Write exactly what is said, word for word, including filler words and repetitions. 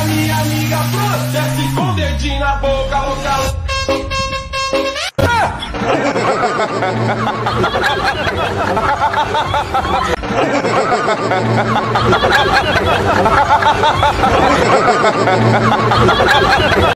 minha amiga processe com o dedinho na boca, louca.